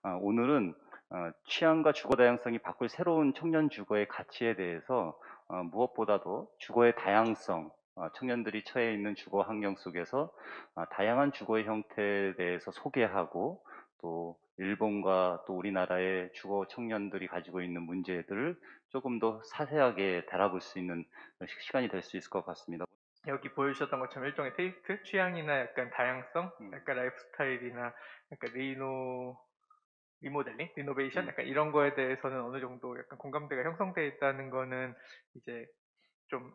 오늘은 취향과 주거 다양성이 바꿀 새로운 청년 주거의 가치에 대해서 무엇보다도 주거의 다양성, 청년들이 처해 있는 주거 환경 속에서 다양한 주거의 형태에 대해서 소개하고 또 일본과 또 우리나라의 주거 청년들이 가지고 있는 문제들을 조금 더 자세하게 달아볼 수 있는 시간이 될 수 있을 것 같습니다. 여기 보여주셨던 것처럼 일종의 테이스트, 취향이나 약간 다양성, 약간 라이프 스타일이나 약간 리모델링, 리노베이션, 약간 이런 거에 대해서는 어느 정도 약간 공감대가 형성되어 있다는 거는 이제 좀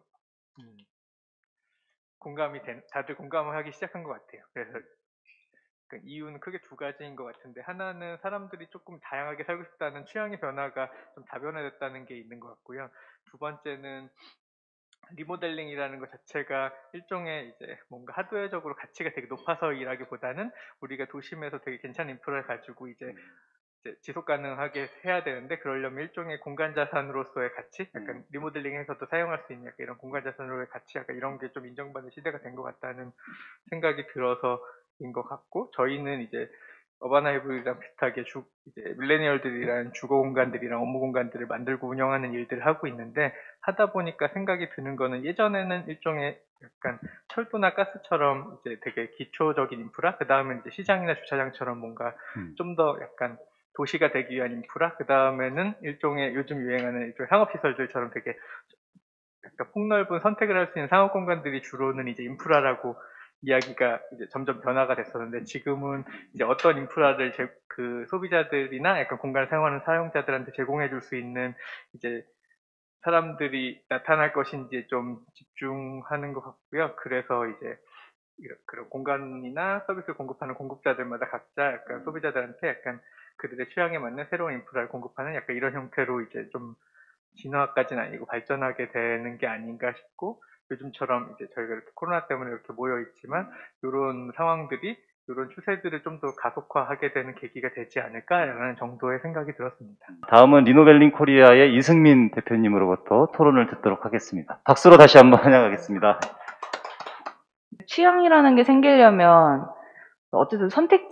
다들 공감을 하기 시작한 것 같아요. 그래서 그 이유는 크게 두 가지인 것 같은데, 하나는 사람들이 조금 다양하게 살고 싶다는 취향의 변화가 좀 다변화됐다는 게 있는 것 같고요. 두 번째는 리모델링이라는 것 자체가 일종의 이제 뭔가 하드웨어적으로 가치가 되게 높아서이라기보다는 우리가 도심에서 되게 괜찮은 인프라를 가지고 이제 지속 가능하게 해야 되는데, 그러려면 일종의 공간 자산으로서의 가치, 약간 리모델링에서도 사용할 수 있는 약간 이런 공간 자산으로의 가치, 약간 이런 게 좀 인정받는 시대가 된 것 같다는 생각이 들어서인 것 같고, 저희는 이제 어바나이브랑 비슷하게 이제 밀레니얼들이랑 주거 공간들이랑 업무 공간들을 만들고 운영하는 일들을 하고 있는데, 하다 보니까 생각이 드는 거는, 예전에는 일종의 약간 철도나 가스처럼 이제 되게 기초적인 인프라, 그 다음에 이제 시장이나 주차장처럼 뭔가 좀 더 약간 도시가 되기 위한 인프라, 그 다음에는 일종의 요즘 유행하는 일종의 상업시설들처럼 되게 약간 폭넓은 선택을 할 수 있는 상업 공간들이 주로는 이제 인프라라고 이야기가 이제 점점 변화가 됐었는데, 지금은 이제 어떤 인프라를 그 소비자들이나 약간 공간을 사용하는 사용자들한테 제공해 줄 수 있는 이제 사람들이 나타날 것인지에 좀 집중하는 것 같고요. 그래서 이제 그런 공간이나 서비스를 공급하는 공급자들마다 각자 약간 소비자들한테 약간 그들의 취향에 맞는 새로운 인프라를 공급하는 약간 이런 형태로 이제 좀 진화까지는 아니고 발전하게 되는 게 아닌가 싶고, 요즘처럼 이제 저희가 이렇게 코로나 때문에 이렇게 모여 있지만 이런 상황들이, 이런 추세들을 좀 더 가속화하게 되는 계기가 되지 않을까라는 정도의 생각이 들었습니다. 다음은 리노벨링 코리아의 이승민 대표님으로부터 토론을 듣도록 하겠습니다. 박수로 다시 한번 환영하겠습니다. 취향이라는 게 생기려면 어쨌든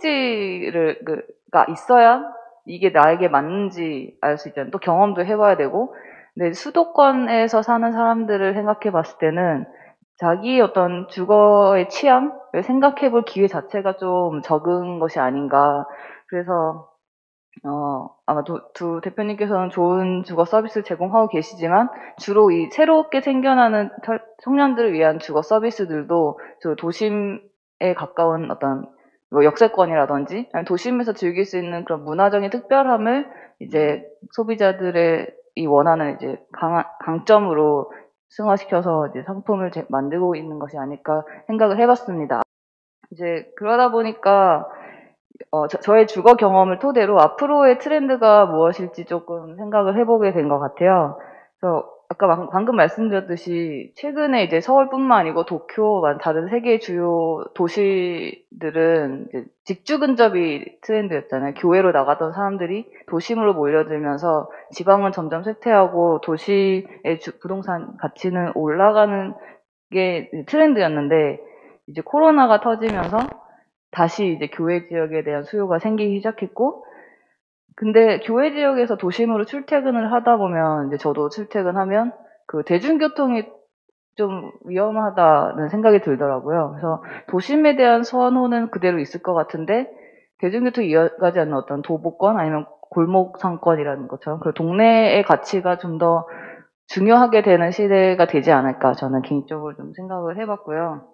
선택지가 있어야 이게 나에게 맞는지 알 수 있잖아요. 또 경험도 해봐야 되고. 근데 수도권에서 사는 사람들을 생각해 봤을 때는 자기의 어떤 주거의 취향을 생각해 볼 기회 자체가 좀 적은 것이 아닌가. 그래서 아마 두 대표님께서는 좋은 주거 서비스를 제공하고 계시지만, 주로 이 새롭게 생겨나는 청년들을 위한 주거 서비스들도 도심에 가까운 어떤 뭐 역세권이라든지, 아니면 도심에서 즐길 수 있는 그런 문화적인 특별함을 이제 소비자들의 이 원하는 이제 강점으로 승화시켜서 이제 상품을 만들고 있는 것이 아닐까 생각을 해봤습니다. 이제 그러다 보니까 저의 주거 경험을 토대로 앞으로의 트렌드가 무엇일지 조금 생각을 해보게 된 것 같아요. 그래서 아까 방금 말씀드렸듯이 최근에 이제 서울뿐만 아니고 도쿄, 다른 세계 주요 도시들은 이제 직주 근접이 트렌드였잖아요. 교외로 나가던 사람들이 도심으로 몰려들면서 지방은 점점 쇠퇴하고 도시의 부동산 가치는 올라가는 게 트렌드였는데, 이제 코로나가 터지면서 다시 이제 교외 지역에 대한 수요가 생기기 시작했고, 근데 교외 지역에서 도심으로 출퇴근을 하다 보면, 이제 저도 출퇴근하면 그 대중교통이 좀 위험하다는 생각이 들더라고요. 그래서 도심에 대한 선호는 그대로 있을 것 같은데, 대중교통이 이어가지 않는 어떤 도보권 아니면 골목 상권이라는 것처럼 그 동네의 가치가 좀 더 중요하게 되는 시대가 되지 않을까, 저는 개인적으로 좀 생각을 해봤고요.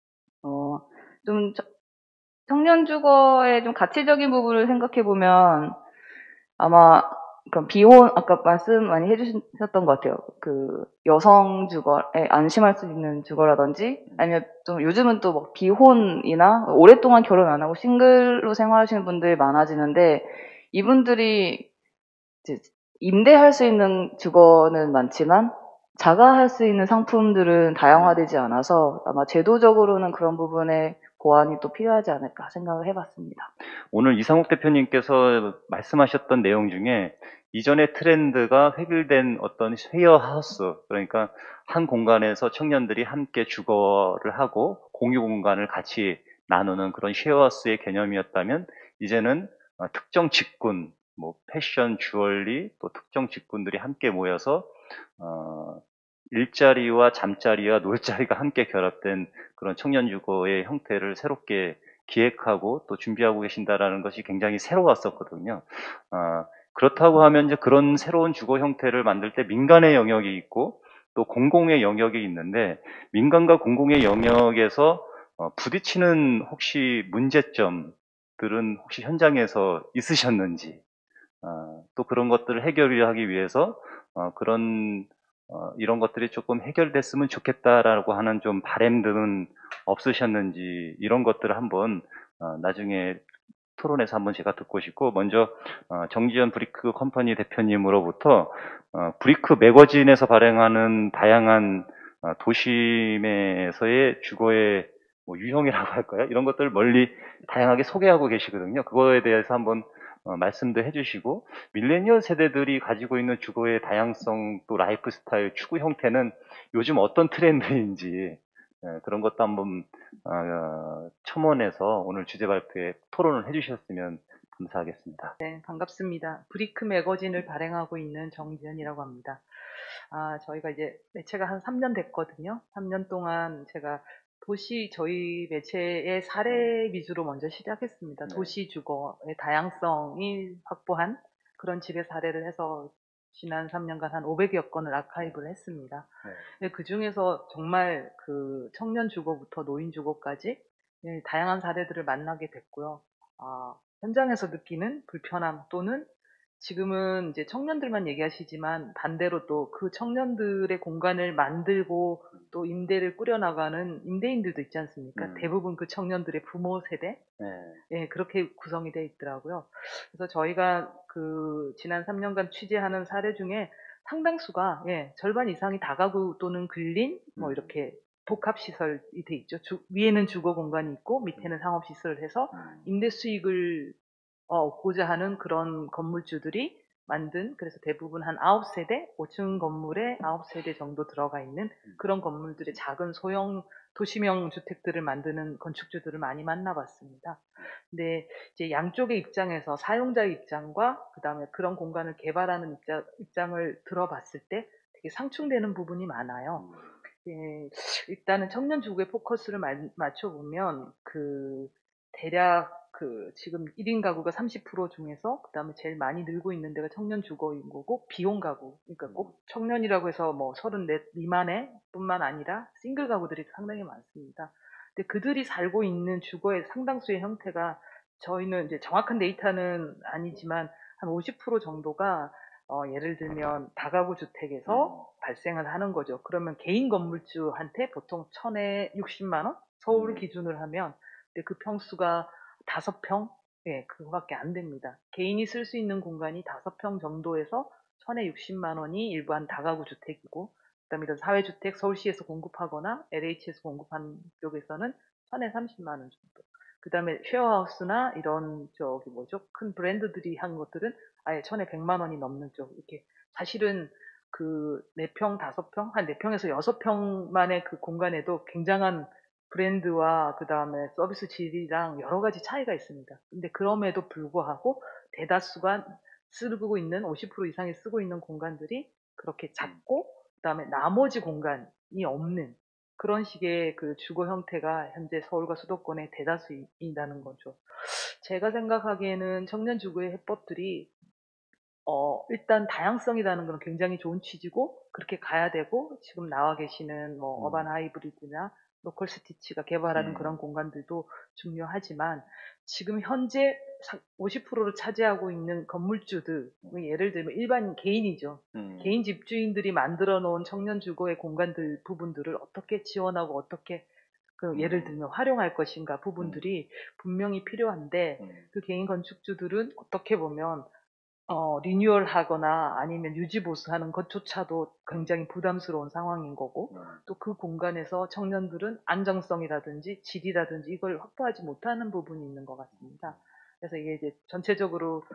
좀 청년 주거의 좀 가치적인 부분을 생각해 보면, 아마 그런 아까 말씀 많이 해주셨던 것 같아요. 그 여성 주거에 안심할 수 있는 주거라든지, 아니면 좀 요즘은 또 뭐 비혼이나 오랫동안 결혼 안 하고 싱글로 생활하시는 분들이 많아지는데, 이분들이 이제 임대할 수 있는 주거는 많지만 자가할 수 있는 상품들은 다양화되지 않아서, 아마 제도적으로는 그런 부분에 보완이 또 필요하지 않을까 생각을 해봤습니다. 오늘 이상욱 대표님께서 말씀하셨던 내용 중에 이전의 트렌드가 획일된 어떤 쉐어하우스, 그러니까 한 공간에서 청년들이 함께 주거를 하고 공유 공간을 같이 나누는 그런 쉐어하우스의 개념이었다면, 이제는 특정 직군, 뭐 패션, 주얼리, 또 특정 직군들이 함께 모여서 일자리와 잠자리와 놀자리가 함께 결합된 그런 청년 주거의 형태를 새롭게 기획하고 또 준비하고 계신다라는 것이 굉장히 새로웠었거든요. 그렇다고 하면 이제 그런 새로운 주거 형태를 만들 때 민간의 영역이 있고 또 공공의 영역이 있는데 민간과 공공의 영역에서 부딪히는 혹시 문제점들은 혹시 현장에서 있으셨는지 또 그런 것들을 해결하기 위해서 이런 것들이 조금 해결됐으면 좋겠다라고 하는 좀 바램들은 없으셨는지 이런 것들을 한번 나중에 토론에서 한번 제가 듣고 싶고 먼저 정지현 브리크 컴퍼니 대표님으로부터 브리크 매거진에서 발행하는 다양한 도심에서의 주거의 뭐 유형이라고 할까요? 이런 것들을 멀리 다양하게 소개하고 계시거든요. 그거에 대해서 한번 말씀도 해주시고 밀레니얼 세대들이 가지고 있는 주거의 다양성 또 라이프 스타일 추구 형태는 요즘 어떤 트렌드인지 그런 것도 한번 첨언해서 오늘 주제 발표에 토론을 해주셨으면 감사하겠습니다. 네, 반갑습니다. 브리크 매거진을 발행하고 있는 정지현이라고 합니다. 저희가 이제 매체가 한 3년 됐거든요. 3년 동안 제가 저희 매체의 사례 위주로 먼저 시작했습니다. 네. 도시 주거의 다양성이 확보한 그런 집의 사례를 해서 지난 3년간 한 500여 건을 아카이브를 했습니다. 네. 그 중에서 정말 그 청년 주거부터 노인 주거까지 다양한 사례들을 만나게 됐고요. 현장에서 느끼는 불편함 또는 지금은 이제 청년들만 얘기하시지만 반대로 또 그 청년들의 공간을 만들고 또 임대를 꾸려나가는 임대인들도 있지 않습니까? 대부분 그 청년들의 부모 세대? 예, 그렇게 구성이 되어 있더라고요. 그래서 저희가 그 지난 3년간 취재하는 사례 중에 상당수가 절반 이상이 다가구 또는 근린 뭐 이렇게 복합 시설이 돼 있죠. 위에는 주거 공간이 있고 밑에는 상업 시설을 해서 임대 수익을 얻고자 하는 그런 건물주들이 만든 그래서 대부분 한 9세대, 5층 건물에 9세대 정도 들어가 있는 그런 건물들의 작은 소형 도시명 주택들을 만드는 건축주들을 많이 만나봤습니다. 근데 이제 양쪽의 입장에서 사용자의 입장과 그다음에 그런 공간을 개발하는 입장을 들어봤을 때 되게 상충되는 부분이 많아요. 일단은 청년 주거에 포커스를 맞춰보면 대략 지금 1인 가구가 30% 중에서 그다음에 제일 많이 늘고 있는 데가 청년 주거인 거고 비용 가구 그러니까 꼭 청년이라고 해서 뭐 34 미만의 뿐만 아니라 싱글 가구들이 상당히 많습니다. 근데 그들이 살고 있는 주거의 상당수의 형태가 저희는 이제 정확한 데이터는 아니지만 한 50% 정도가 예를 들면 다가구 주택에서 발생을 하는 거죠. 그러면 개인 건물주한테 보통 1000에 60만 원? 서울 기준으로 하면 근데 그 평수가 5평? 예, 그거밖에 안 됩니다. 개인이 쓸 수 있는 공간이 5평 정도에서 1000에 60만 원이 일반 다가구 주택이고 그다음에 이런 사회주택 서울시에서 공급하거나 LH에서 공급하는 쪽에서는 1000에 30만 원 정도. 그다음에 쉐어하우스나 이런 큰 브랜드들이 한 것들은 아예 1000에 100만 원이 넘는 쪽 이렇게 사실은 그 4평, 5평, 한 4평에서 6평만의 그 공간에도 굉장한 브랜드와 그 다음에 서비스 질이랑 여러 가지 차이가 있습니다. 근데 그럼에도 불구하고 대다수가 쓰고 있는 50% 이상이 쓰고 있는 공간들이 그렇게 작고 그 다음에 나머지 공간이 없는 그런 식의 그 주거 형태가 현재 서울과 수도권의 대다수이라는 거죠. 제가 생각하기에는 청년 주거의 해법들이 일단 다양성이라는 건 굉장히 좋은 취지고 그렇게 가야 되고 지금 나와 계시는 뭐 어반 하이브리드나 로컬 스티치가 개발하는 그런 공간들도 중요하지만 지금 현재 50%를 차지하고 있는 건물주들 예를 들면 일반 개인이죠. 개인 집주인들이 만들어 놓은 청년 주거의 공간들 부분들을 어떻게 지원하고 어떻게 예를 들면 활용할 것인가 부분들이 분명히 필요한데 그 개인 건축주들은 어떻게 보면 리뉴얼 하거나 아니면 유지 보수하는 것조차도 굉장히 부담스러운 상황인 거고 또 그 공간에서 청년들은 안정성이라든지 질이라든지 이걸 확보하지 못하는 부분이 있는 것 같습니다. 그래서 이게 이제 전체적으로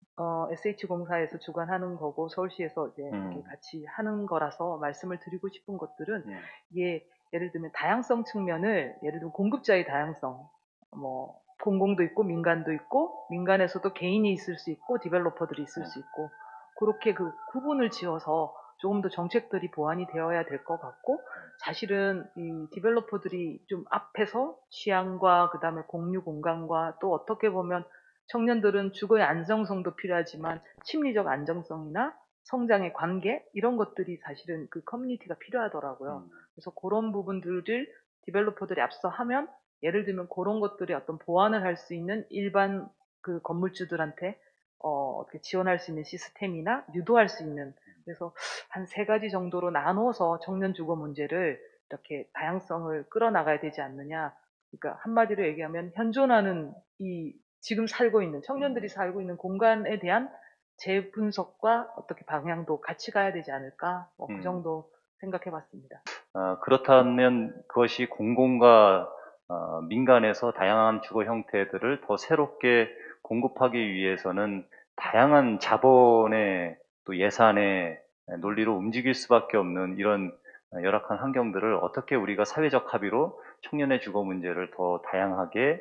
SH공사에서 주관하는 거고 서울시에서 이제 이렇게 같이 하는 거라서 말씀을 드리고 싶은 것들은 이게 예를 들면 다양성 측면을 예를 들면 공급자의 다양성 뭐 공공도 있고 민간도 있고 민간에서도 개인이 있을 수 있고 디벨로퍼들이 있을 수 있고 그렇게 그 구분을 지어서 조금 더 정책들이 보완이 되어야 될 것 같고 사실은 이 디벨로퍼들이 좀 앞에서 취향과 그다음에 공유 공간과 또 어떻게 보면 청년들은 주거의 안정성도 필요하지만 심리적 안정성이나 성장의 관계 이런 것들이 사실은 그 커뮤니티가 필요하더라고요. 그래서 그런 부분들을 디벨로퍼들이 앞서 하면 예를 들면 그런 것들이 어떤 보완을 할 수 있는 일반 그 건물주들한테 어떻게 지원할 수 있는 시스템이나 유도할 수 있는 그래서 한 3가지 정도로 나눠서 청년 주거 문제를 이렇게 다양성을 끌어나가야 되지 않느냐. 그러니까 한마디로 얘기하면 현존하는 이 지금 살고 있는 청년들이 살고 있는 공간에 대한 재분석과 어떻게 방향도 같이 가야 되지 않을까. 그 정도 생각해 봤습니다. 그렇다면 그것이 공공과 민간에서 다양한 주거 형태들을 더 새롭게 공급하기 위해서는 다양한 자본의 또 예산의 논리로 움직일 수밖에 없는 이런 열악한 환경들을 어떻게 우리가 사회적 합의로 청년의 주거 문제를 더 다양하게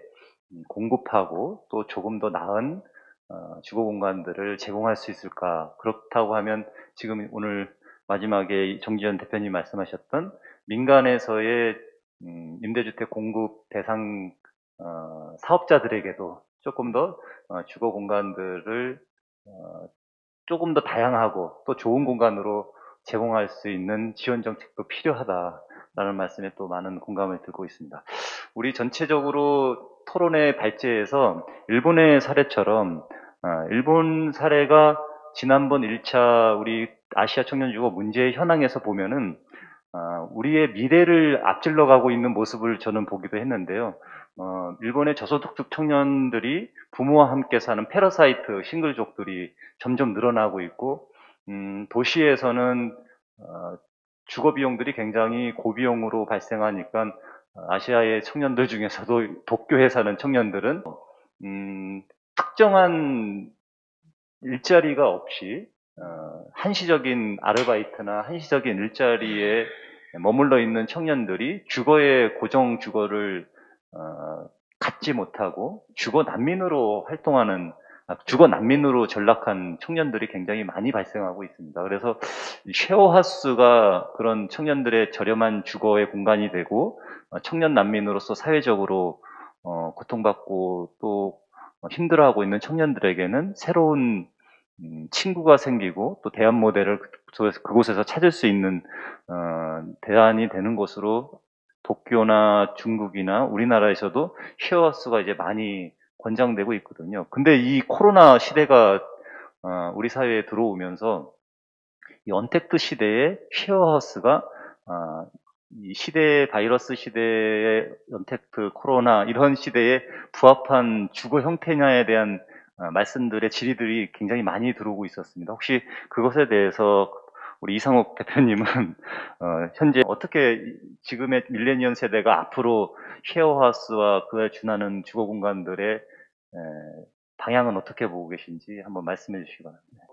공급하고 또 조금 더 나은 주거 공간들을 제공할 수 있을까? 그렇다고 하면 지금 오늘 마지막에 정지현 대표님 말씀하셨던 민간에서의 임대주택 공급 대상 사업자들에게도 조금 더 주거 공간들을 조금 더 다양하고 또 좋은 공간으로 제공할 수 있는 지원 정책도 필요하다라는 말씀에 또 많은 공감을 들고 있습니다. 우리 전체적으로 토론의 발제에서 일본의 사례처럼 일본 사례가 지난번 1차 우리 아시아 청년 주거 문제의 현황에서 보면은 우리의 미래를 앞질러 가고 있는 모습을 저는 보기도 했는데요. 일본의 저소득층 청년들이 부모와 함께 사는 패러사이트 싱글족들이 점점 늘어나고 있고, 도시에서는 주거 비용들이 굉장히 고비용으로 발생하니까 아시아의 청년들 중에서도 도쿄에 사는 청년들은 특정한 일자리가 없이 한시적인 아르바이트나 한시적인 일자리에 머물러 있는 청년들이 주거의 고정 주거를 갖지 못하고 주거 난민으로 활동하는 주거 난민으로 전락한 청년들이 굉장히 많이 발생하고 있습니다. 그래서 쉐어하우스가 그런 청년들의 저렴한 주거의 공간이 되고 청년 난민으로서 사회적으로 고통받고 또 힘들어하고 있는 청년들에게는 새로운 친구가 생기고 또 대안 모델을 그곳에서 찾을 수 있는 대안이 되는 것으로 도쿄나 중국이나 우리나라에서도 쉐어하우스가 이제 많이 권장되고 있거든요. 근데 이 코로나 시대가 우리 사회에 들어오면서 이 언택트 시대에 쉐어하우스가 이 시대 바이러스 시대의 언택트 코로나 이런 시대에 부합한 주거 형태냐에 대한 말씀들의 질의들이 굉장히 많이 들어오고 있었습니다. 혹시 그것에 대해서 우리 이상욱 대표님은 현재 어떻게 지금의 밀레니엄 세대가 앞으로 쉐어하우스와 그에 준하는 주거 공간들의 방향은 어떻게 보고 계신지 한번 말씀해 주시기 바랍니다.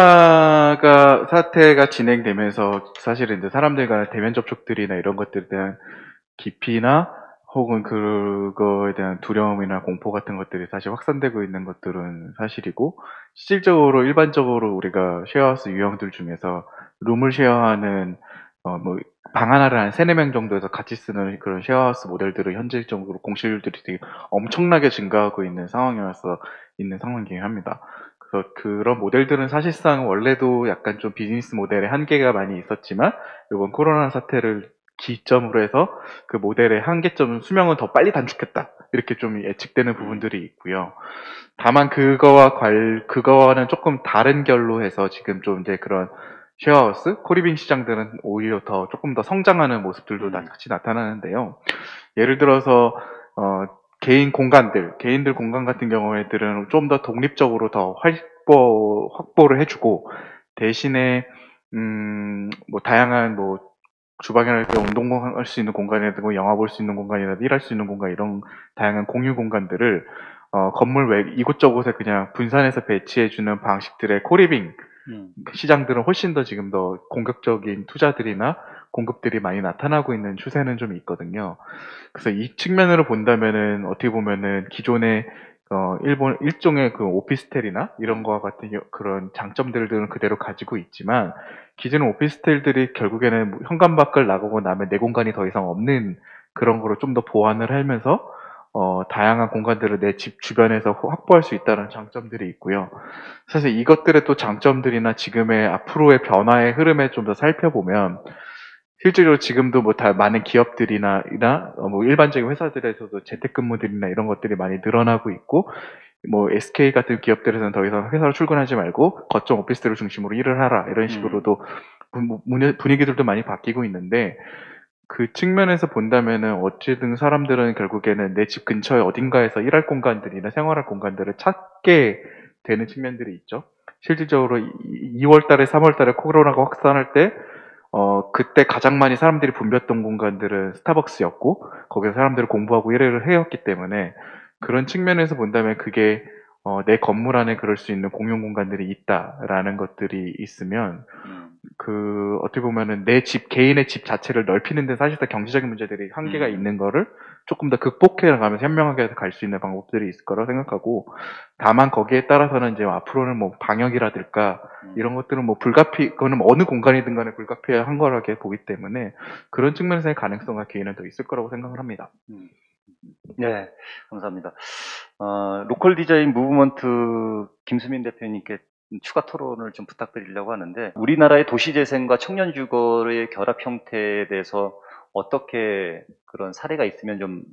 코로나가 사태가 진행되면서 사실은 이제 사람들 간의 대면 접촉들이나 이런 것들에 대한 깊이나 혹은 그거에 대한 두려움이나 공포 같은 것들이 사실 확산되고 있는 것들은 사실이고, 실질적으로 일반적으로 우리가 쉐어하우스 유형들 중에서 룸을 쉐어하는 뭐 방 하나를 한 3-4명 정도에서 같이 쓰는 그런 쉐어하우스 모델들은 현실적으로 공실률들이 되게 엄청나게 증가하고 있는 상황이어서 있는 상황이긴 합니다. 그래서 그런 모델들은 사실상 원래도 약간 좀 비즈니스 모델의 한계가 많이 있었지만 이번 코로나 사태를 기점으로 해서 그 모델의 한계점 수명은 더 빨리 단축했다, 이렇게 좀 예측되는 부분들이 있고요. 다만 그거와는 조금 다른 결로 해서 지금 좀 이제 그런 쉐어하우스, 코리빙 시장들은 오히려 조금 더 성장하는 모습들도 같이 나타나는데요. 예를 들어서 개인들 공간 같은 경우에들은 좀 더 독립적으로 더 확보를 해주고, 대신에 뭐 다양한 뭐 주방이랄 때 운동할 수 있는 공간이라든가 영화 볼 수 있는 공간이라든가 일할 수 있는 공간, 이런 다양한 공유 공간들을 건물 외 이곳저곳에 그냥 분산해서 배치해주는 방식들의 코리빙 시장들은 훨씬 더 지금 더 공격적인 투자들이나 공급들이 많이 나타나고 있는 추세는 좀 있거든요. 그래서 이 측면으로 본다면은 어떻게 보면은 기존의 일종의 그 오피스텔이나 이런 거와 같은 그런 장점들은 그대로 가지고 있지만 기존의 오피스텔들이 결국에는 현관 밖을 나가고 나면 내 공간이 더 이상 없는 그런 거로 좀 더 보완을 하면서 다양한 공간들을 내 집 주변에서 확보할 수 있다는 장점들이 있고요. 사실 이것들의 또 장점들이나 지금의 앞으로의 변화의 흐름에 좀 더 살펴보면 실제로 지금도 뭐 다 많은 기업들이나 뭐 일반적인 회사들에서도 재택근무들이나 이런 것들이 많이 늘어나고 있고 뭐 SK 같은 기업들에서는 더 이상 회사로 출근하지 말고 거점 오피스텔을 중심으로 일을 하라 이런 식으로도 분위기들도 많이 바뀌고 있는데 그 측면에서 본다면은 어쨌든 사람들은 결국에는 내 집 근처에 어딘가에서 일할 공간들이나 생활할 공간들을 찾게 되는 측면들이 있죠. 실질적으로 2월 달에 3월 달에 코로나가 확산할 때 그때 가장 많이 사람들이 붐볐던 공간들은 스타벅스였고, 거기서 사람들이 공부하고 일을 해왔기 때문에, 그런 측면에서 본다면 그게, 내 건물 안에 그럴 수 있는 공용 공간들이 있다라는 것들이 있으면, 어떻게 보면은 개인의 집 자체를 넓히는 데 사실상 경제적인 문제들이 한계가 있는 거를 조금 더 극복해 나가면서 현명하게 갈 수 있는 방법들이 있을 거라고 생각하고, 다만 거기에 따라서는 이제 앞으로는 뭐 방역이라든가 이런 것들은 뭐 그거는 뭐 어느 공간이든 간에 불가피한 거라고 보기 때문에 그런 측면에서의 가능성과 기회는 더 있을 거라고 생각을 합니다. 네, 감사합니다. 로컬 디자인 무브먼트 김수민 대표님께 추가 토론을 좀 부탁드리려고 하는데, 우리나라의 도시재생과 청년주거의 결합 형태에 대해서 어떻게 그런 사례가 있으면 좀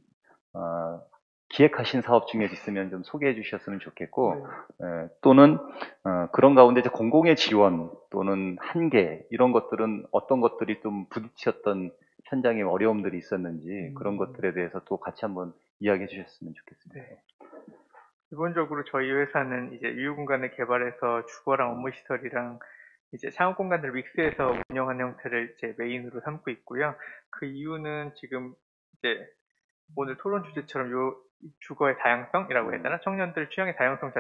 기획하신 사업 중에 있으면 좀 소개해 주셨으면 좋겠고, 또는 그런 가운데 이제 공공의 지원 또는 한계 이런 것들은 어떤 것들이 좀 부딪혔던 현장에 어려움들이 있었는지 그런 것들에 대해서 또 같이 한번 이야기해 주셨으면 좋겠습니다. 네. 기본적으로 저희 회사는 이제 유휴공간을 개발해서 주거랑 업무시설이랑 이제 창업공간을 믹스해서 운영하는 형태를 이제 메인으로 삼고 있고요. 그 이유는 지금 이제 오늘 토론 주제처럼 주거의 다양성이라고 해야 되나? 청년들 취향의 다양성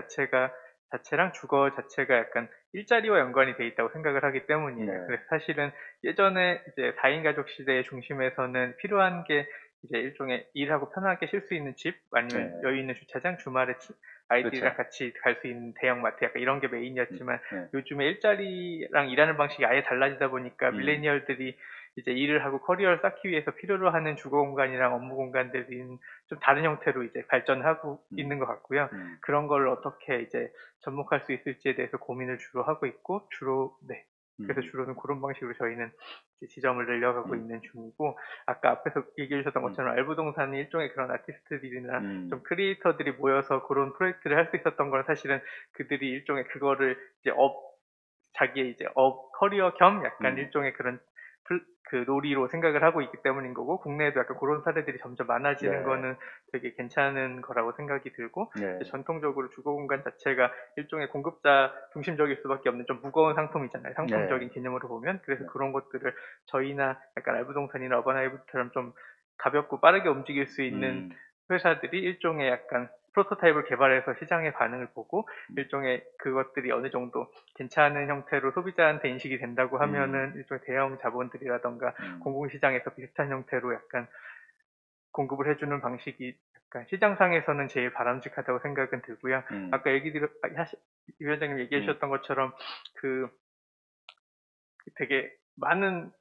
자체랑 주거 자체가 약간 일자리와 연관이 돼 있다고 생각을 하기 때문이에요. 네. 그래서 사실은 예전에 이제 4인 가족 시대의 중심에서는 필요한 게 이제 일종의 일하고 편하게 쉴 수 있는 집, 아니면 네. 여유 있는 주차장, 주말에 아이들이랑 그렇죠. 같이 갈 수 있는 대형마트, 약간 이런 게 메인이었지만 네. 요즘에 일자리랑 일하는 방식이 아예 달라지다 보니까 밀레니얼들이 이제 일을 하고 커리어를 쌓기 위해서 필요로 하는 주거 공간이랑 업무 공간들이 좀 다른 형태로 이제 발전하고 있는 것 같고요. 그런 걸 어떻게 이제 접목할 수 있을지에 대해서 고민을 주로 하고 있고, 그래서 주로는 그런 방식으로 저희는 이제 지점을 늘려가고 있는 중이고, 아까 앞에서 얘기해 주셨던 것처럼 알부동산이 일종의 그런 아티스트들이나 좀 크리에이터들이 모여서 그런 프로젝트를 할 수 있었던 건 사실은 그들이 일종의 그거를 이제 자기의 이제 커리어 겸 약간 일종의 그런 그 놀이로 생각을 하고 있기 때문인 거고, 국내에도 약간 그런 사례들이 점점 많아지는 네. 거는 되게 괜찮은 거라고 생각이 들고, 네. 전통적으로 주거 공간 자체가 일종의 공급자 중심적일 수밖에 없는 좀 무거운 상품이잖아요. 상품적인 개념으로 보면. 그래서 그런 것들을 저희나 약간 알부동산이나 어바나이브처럼 좀 가볍고 빠르게 움직일 수 있는 회사들이 일종의 약간 프로토타입을 개발해서 시장의 반응을 보고 일종의 그것들이 어느 정도 괜찮은 형태로 소비자한테 인식이 된다고 하면은 일종의 대형 자본들이라던가 공공시장에서 비슷한 형태로 약간 공급을 해주는 방식이 약간 시장상에서는 제일 바람직하다고 생각은 들고요. 아까 유 위원장님 얘기해 주셨던 것처럼 되게 많은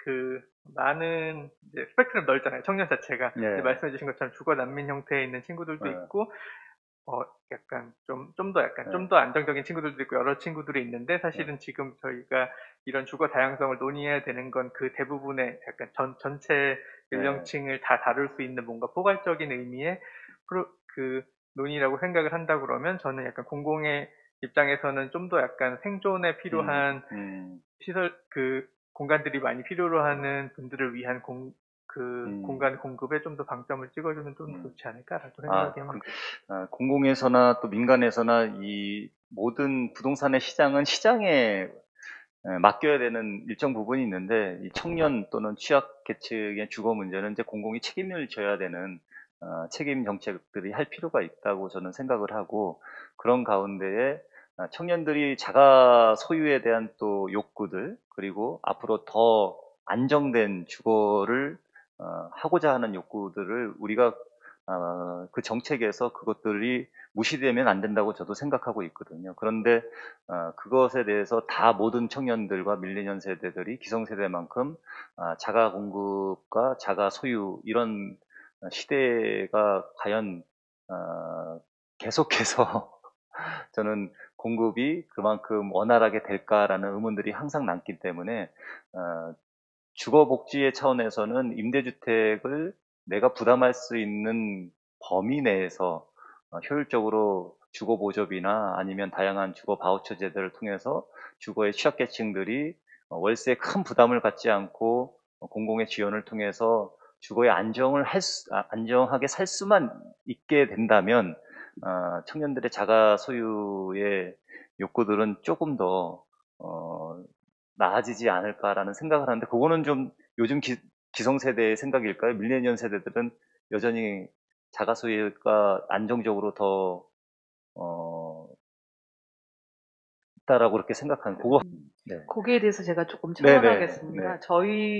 이제 스펙트럼 넓잖아요. 청년 자체가. 네. 말씀해 주신 것처럼 주거 난민 형태에 있는 친구들도 있고, 약간 좀 더 안정적인 친구들도 있고 여러 친구들이 있는데, 사실은 지금 저희가 이런 주거 다양성을 논의해야 되는 건 그 대부분의 약간 전체 연령층을 다 다룰 수 있는 뭔가 포괄적인 의미의 논의라고 생각을 한다 그러면, 저는 약간 공공의 입장에서는 좀 더 약간 생존에 필요한 시설, 공간들이 많이 필요로 하는 분들을 위한 공간 공급에 좀 더 방점을 찍어주면 좀 좋지 않을까라고 생각이 합니다. 공공에서나 또 민간에서나 이 모든 부동산의 시장은 시장에 맡겨야 되는 일정 부분이 있는데, 이 청년 또는 취약계층의 주거 문제는 이제 공공이 책임을 져야 되는 책임 정책들이 할 필요가 있다고 저는 생각을 하고, 그런 가운데에 청년들이 자가 소유에 대한 또 욕구들, 그리고 앞으로 더 안정된 주거를 하고자 하는 욕구들을 우리가 그 정책에서 그것들이 무시되면 안 된다고 저도 생각하고 있거든요. 그런데 그것에 대해서 다 모든 청년들과 밀레니얼 세대들이 기성세대만큼 자가 공급과 자가 소유 이런 시대가 과연 계속해서 저는 공급이 그만큼 원활하게 될까라는 의문들이 항상 남기 때문에 주거복지의 차원에서는 임대주택을 내가 부담할 수 있는 범위 내에서 효율적으로 주거보조비나 아니면 다양한 주거 바우처 제도를 통해서 주거의 취약계층들이 월세에 큰 부담을 갖지 않고 공공의 지원을 통해서 주거의 안정하게 살 수만 있게 된다면 청년들의 자가 소유의 욕구들은 조금 더 나아지지 않을까라는 생각을 하는데 그거는 좀 요즘 기성세대의 생각일까요? 밀레니얼 세대들은 여전히 자가 소유가 안정적으로 더 있다라고 그렇게 생각하는 그거. 네. 거기에 대해서 제가 조금 네네. 첨언하겠습니다. 네.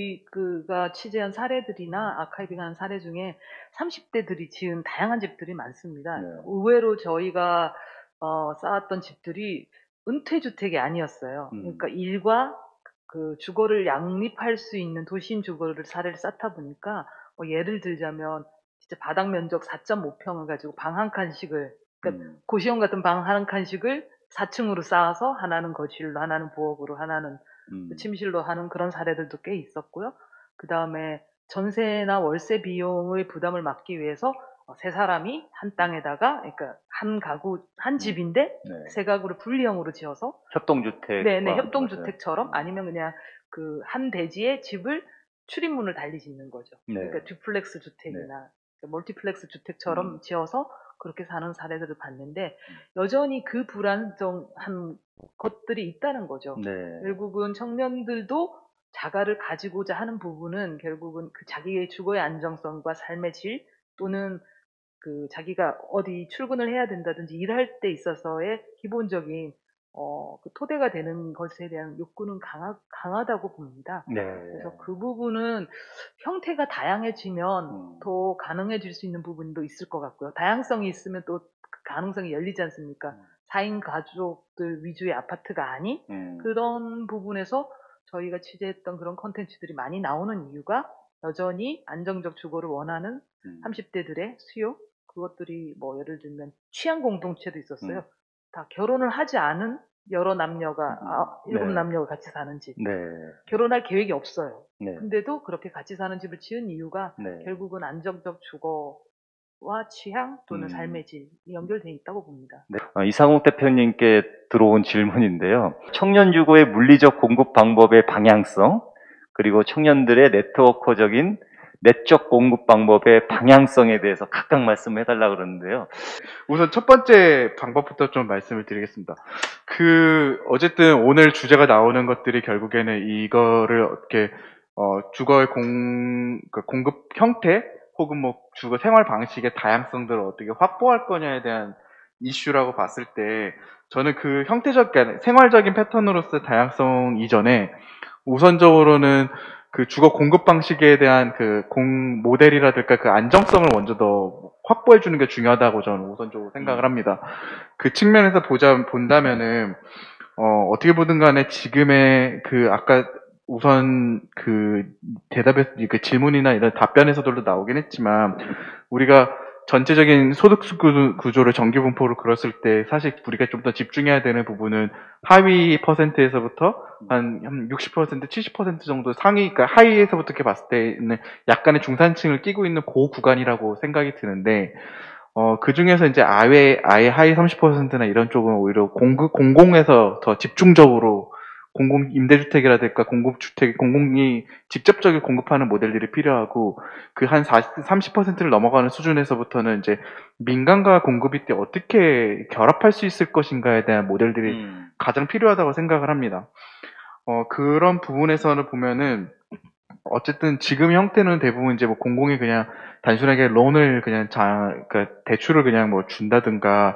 저희가 취재한 사례들이나 아카이빙한 사례 중에 30대들이 지은 다양한 집들이 많습니다. 네. 의외로 저희가 쌓았던 집들이 은퇴주택이 아니었어요. 그러니까 일과 그 주거를 양립할 수 있는 도심 주거를 사례를 쌓다 보니까 예를 들자면 진짜 바닥 면적 4.5평을 가지고 방 한 칸씩을 그러니까 고시원 같은 방 한 칸씩을 4층으로 쌓아서 하나는 거실로 하나는 부엌으로 하나는 침실로 하는 그런 사례들도 꽤 있었고요. 그 다음에 전세나 월세 비용의 부담을 막기 위해서 세 사람이 한 땅에다가 그러니까 한 가구 한 집인데 네. 세 가구를 분리형으로 지어서 협동주택. 네네 협동주택처럼 아니면 그냥 그 한 대지에 집을 출입문을 달리 짓는 거죠. 네. 그러니까 듀플렉스 주택이나 멀티플렉스 주택처럼 지어서 그렇게 사는 사례들을 봤는데 여전히 그 불안정한 것들이 있다는 거죠. 네. 결국은 청년들도 자가를 가지고자 하는 부분은 결국은 그 자기의 주거의 안정성과 삶의 질 또는 그 자기가 어디 출근을 해야 된다든지 일할 때 있어서의 기본적인 그 토대가 되는 것에 대한 욕구는 강하다고 봅니다. 네. 그래서 그 부분은 형태가 다양해지면 더 가능해질 수 있는 부분도 있을 것 같고요. 다양성이 있으면 또 그 가능성이 열리지 않습니까? 4인 가족들 위주의 아파트가 아닌 그런 부분에서 저희가 취재했던 그런 콘텐츠들이 많이 나오는 이유가 여전히 안정적 주거를 원하는 30대들의 수요 그것들이 뭐 예를 들면 취향 공동체도 있었어요. 다 결혼을 하지 않은 여러 남녀가 7남녀가 같이 사는 집. 네. 결혼할 계획이 없어요. 네. 근데도 그렇게 같이 사는 집을 지은 이유가 네. 결국은 안정적 주거와 취향 또는 삶의 질이 연결되어 있다고 봅니다. 네. 이상욱 대표님께 들어온 질문인데요. 청년 주거의 물리적 공급 방법의 방향성, 그리고 청년들의 네트워커적인 내적 공급 방법의 방향성에 대해서 각각 말씀을 해달라고 그러는데요. 우선 첫 번째 방법부터 좀 말씀을 드리겠습니다. 어쨌든 오늘 주제가 나오는 것들이 결국에는 이거를 어떻게, 주거의 공급 형태, 혹은 뭐 주거 생활 방식의 다양성들을 어떻게 확보할 거냐에 대한 이슈라고 봤을 때, 저는 그 생활적인 패턴으로서의 다양성 이전에 우선적으로는 그 주거 공급 방식에 대한 모델이라든가 그 안정성을 먼저 더 확보해 주는 게 중요하다고 저는 우선적으로 생각을 합니다. 그 측면에서 본다면은, 어떻게 보든 간에 지금의 아까 우선 질문이나 이런 답변에서도 나오긴 했지만, 우리가 전체적인 소득 구조를 정기 분포로 그렸을 때 사실 우리가 좀 더 집중해야 되는 부분은 하위 퍼센트에서부터 한 60%, 70% 정도 그러니까 하위에서부터 이렇게 봤을 때는 약간의 중산층을 끼고 있는 그 구간이라고 생각이 드는데, 그 중에서 이제 아예 하위 30%나 이런 쪽은 오히려 공공에서 더 집중적으로 공공 임대주택이라든가 공공이 직접적으로 공급하는 모델들이 필요하고, 그 한 30%를 넘어가는 수준에서부터는 이제 민간과 공급이 때 어떻게 결합할 수 있을 것인가에 대한 모델들이 가장 필요하다고 생각을 합니다. 그런 부분에서는 보면은 어쨌든 지금 형태는 대부분 이제 뭐 공공이 그냥 단순하게 론을 그냥 그러니까 대출을 그냥 뭐 준다든가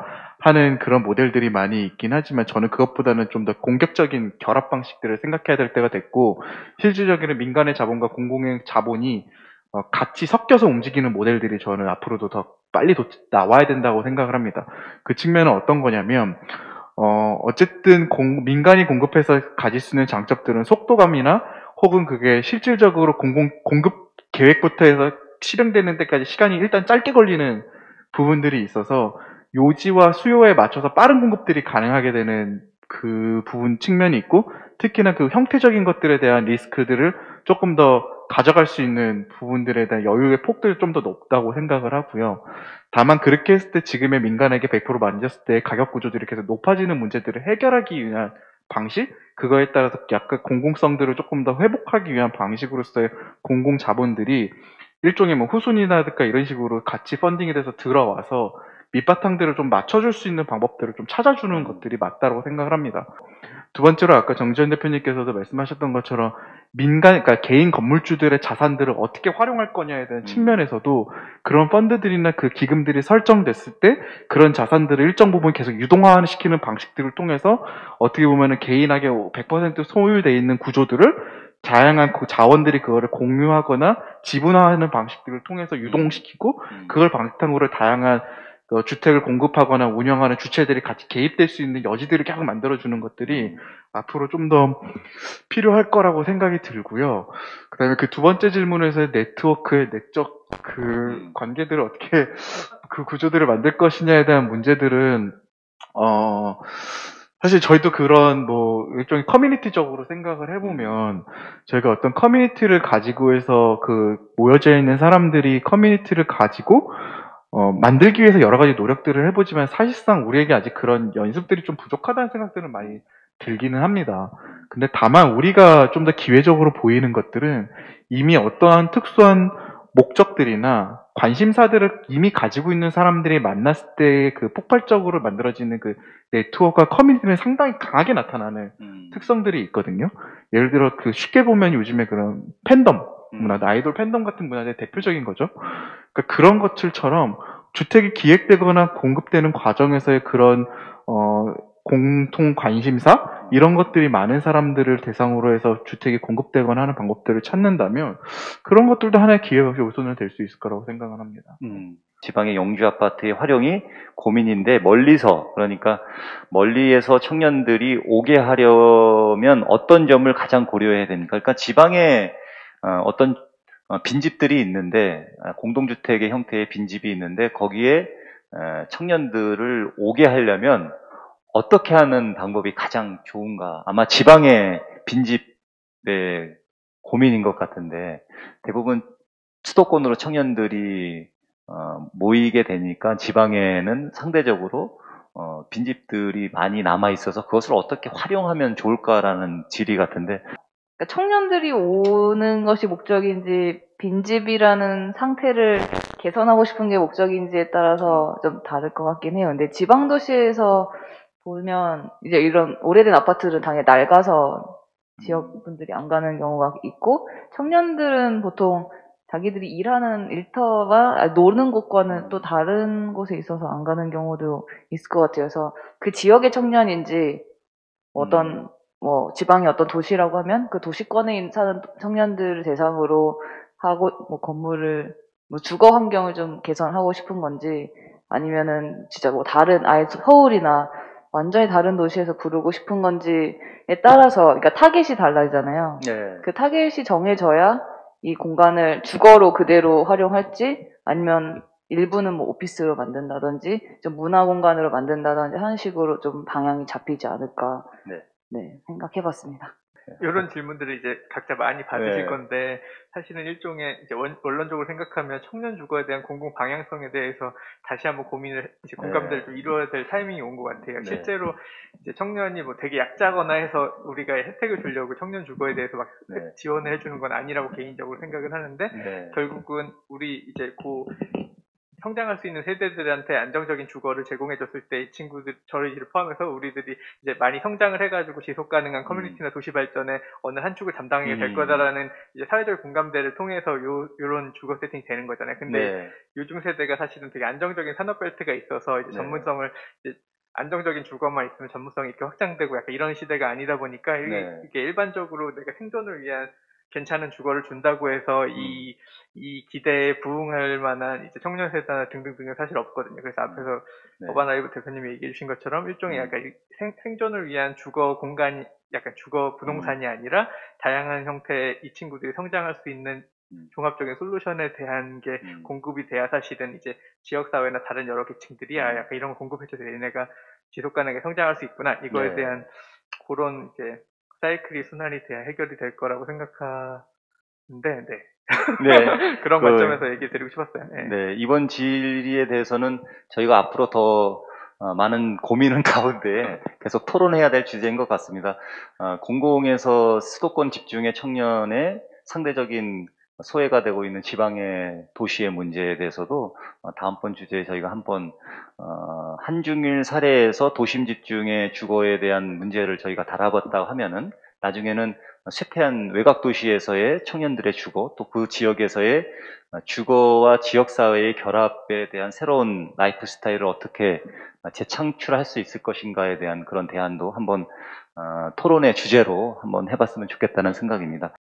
하는 그런 모델들이 많이 있긴 하지만 저는 그것보다는 좀 더 공격적인 결합 방식들을 생각해야 될 때가 됐고 실질적으로 민간의 자본과 공공의 자본이 같이 섞여서 움직이는 모델들이 저는 앞으로도 더 빨리 나와야 된다고 생각을 합니다. 그 측면은 어떤 거냐면 어쨌든 민간이 공급해서 가질 수 있는 장점들은 속도감이나 혹은 그게 실질적으로 공급 계획부터 해서 실행되는 데까지 시간이 일단 짧게 걸리는 부분들이 있어서 요지와 수요에 맞춰서 빠른 공급들이 가능하게 되는 그 부분 측면이 있고 특히나 그 형태적인 것들에 대한 리스크들을 조금 더 가져갈 수 있는 부분들에 대한 여유의 폭들이 좀 더 높다고 생각을 하고요. 다만 그렇게 했을 때 지금의 민간에게 100% 만졌을 때 가격 구조들이 계속 높아지는 문제들을 해결하기 위한 방식? 그거에 따라서 약간 공공성들을 조금 더 회복하기 위한 방식으로서의 공공 자본들이 일종의 뭐 후순위라든가 이런 식으로 같이 펀딩이 돼서 들어와서 밑바탕들을 좀 맞춰줄 수 있는 방법들을 좀 찾아주는 것들이 맞다고 생각을 합니다. 두 번째로 아까 정지현 대표님께서도 말씀하셨던 것처럼 그러니까 개인 건물주들의 자산들을 어떻게 활용할 거냐에 대한 측면에서도 그런 펀드들이나 그 기금들이 설정됐을 때 그런 자산들을 일정 부분 계속 유동화시키는 방식들을 통해서 어떻게 보면은 개인에게 100% 소유되어 있는 구조들을 다양한 자원들이 그거를 공유하거나 지분화하는 방식들을 통해서 유동시키고 그걸 바탕으로 다양한 주택을 공급하거나 운영하는 주체들이 같이 개입될 수 있는 여지들을 계속 만들어주는 것들이 앞으로 좀 더 필요할 거라고 생각이 들고요. 그 다음에 그 두 번째 질문에서의 네트워크의 내적 그 관계들을 어떻게 그 구조들을 만들 것이냐에 대한 문제들은 사실 저희도 그런 뭐 일종의 커뮤니티적으로 생각을 해보면 저희가 어떤 커뮤니티를 가지고 해서 그 모여져 있는 사람들이 커뮤니티를 가지고 만들기 위해서 여러 가지 노력들을 해보지만 사실상 우리에게 아직 그런 연습들이 좀 부족하다는 생각들은 많이 들기는 합니다. 근데 다만 우리가 좀 더 기회적으로 보이는 것들은 이미 어떠한 특수한 목적들이나 관심사들을 이미 가지고 있는 사람들이 만났을 때 그 폭발적으로 만들어지는 그 네트워크와 커뮤니티는 상당히 강하게 나타나는 특성들이 있거든요. 예를 들어 그 쉽게 보면 요즘에 그런 팬덤 문화, 아이돌 팬덤 같은 문화의 대표적인 거죠. 그러니까 그런 것들처럼 주택이 기획되거나 공급되는 과정에서의 그런 공통 관심사 이런 것들이 많은 사람들을 대상으로 해서 주택이 공급되거나 하는 방법들을 찾는다면 그런 것들도 하나의 기회가 요소는 될 수 있을 거라고 생각을 합니다. 지방의 용주 아파트의 활용이 고민인데 그러니까 멀리에서 청년들이 오게 하려면 어떤 점을 가장 고려해야 됩니까? 그러니까 지방에 어떤 빈집들이 있는데 공동주택의 형태의 빈집이 있는데 거기에 청년들을 오게 하려면 어떻게 하는 방법이 가장 좋은가? 아마 지방의 빈집의 고민인 것 같은데 대부분 수도권으로 청년들이 모이게 되니까 지방에는 상대적으로 빈집들이 많이 남아 있어서 그것을 어떻게 활용하면 좋을까라는 질의 같은데 그러니까 청년들이 오는 것이 목적인지 빈집이라는 상태를 개선하고 싶은 게 목적인지에 따라서 좀 다를 것 같긴 해요. 근데 지방 도시에서 보면 이제 이런 오래된 아파트들은 당연히 낡아서 지역 분들이 안 가는 경우가 있고 청년들은 보통 자기들이 일하는 일터가 노는 곳과는 또 다른 곳에 있어서 안 가는 경우도 있을 것 같아요. 그래서 그 지역의 청년인지 어떤 뭐 지방의 어떤 도시라고 하면 그 도시권에 사는 청년들을 대상으로 하고 뭐 건물을 뭐 주거 환경을 좀 개선하고 싶은 건지 아니면은 진짜 뭐 다른 아예 서울이나 완전히 다른 도시에서 부르고 싶은 건지에 따라서 그러니까 타겟이 달라지잖아요. 네. 그 타겟이 정해져야 이 공간을 주거로 그대로 활용할지 아니면 일부는 뭐 오피스로 만든다든지 좀 문화 공간으로 만든다든지 하는 식으로 좀 방향이 잡히지 않을까 네, 생각해봤습니다. 이런 질문들을 이제 각자 많이 받으실 네. 건데 사실은 일종의 이제 원론적으로 생각하면 청년 주거에 대한 공공 방향성에 대해서 다시 한번 고민을 이제 공감대를 좀 이루어야 될 타이밍이 온 것 같아요. 네. 실제로 이제 청년이 뭐 되게 약자거나 해서 우리가 혜택을 주려고 청년 주거에 대해서 막 지원을 해주는 건 아니라고 개인적으로 생각을 하는데 결국은 우리 이제 성장할 수 있는 세대들한테 안정적인 주거를 제공해줬을 때 이 친구들, 저희를 포함해서 우리들이 이제 많이 성장을 해가지고 지속 가능한 커뮤니티나 도시 발전에 어느 한 축을 담당하게 될 거다라는 이제 사회적 공감대를 통해서 요런 주거 세팅이 되는 거잖아요. 근데 요즘 세대가 사실은 되게 안정적인 산업벨트가 있어서 이제 전문성을 이제 안정적인 주거만 있으면 전문성이 이렇게 확장되고 약간 이런 시대가 아니다 보니까 네. 이게 일반적으로 내가 생존을 위한 괜찮은 주거를 준다고 해서 이 기대에 부응할 만한 이제 청년 세대나 등등등은 사실 없거든요. 그래서 앞에서 네. 어바나이브 대표님이 얘기해 주신 것처럼 일종의 약간 생존을 위한 주거 공간이 약간 주거 부동산이 아니라 다양한 형태의 이 친구들이 성장할 수 있는 종합적인 솔루션에 대한 게 공급이 돼야 사실은 이제 지역사회나 다른 여러 계층들이 약간 이런 걸 공급해줘서 얘네가 지속 가능하게 성장할 수 있구나. 이거에 네. 대한 그런 이제 사이클이 순환이 돼야 해결이 될 거라고 생각하는데, 네. 네. 그런 관점에서 얘기 드리고 싶었어요. 네. 네, 이번 질의에 대해서는 저희가 앞으로 더 많은 고민은 가운데 계속 토론해야 될 주제인 것 같습니다. 공공에서 수도권 집중의 청년의 상대적인 소외가 되고 있는 지방의 도시의 문제에 대해서도 다음번 주제에 저희가 한번 한중일 사례에서 도심 집중의 주거에 대한 문제를 저희가 다뤄봤다고 하면은 나중에는 쇠퇴한 외곽 도시에서의 청년들의 주거, 또 그 지역에서의 주거와 지역사회의 결합에 대한 새로운 라이프 스타일을 어떻게 재창출할 수 있을 것인가에 대한 그런 대안도 한번 토론의 주제로 한번 해봤으면 좋겠다는 생각입니다.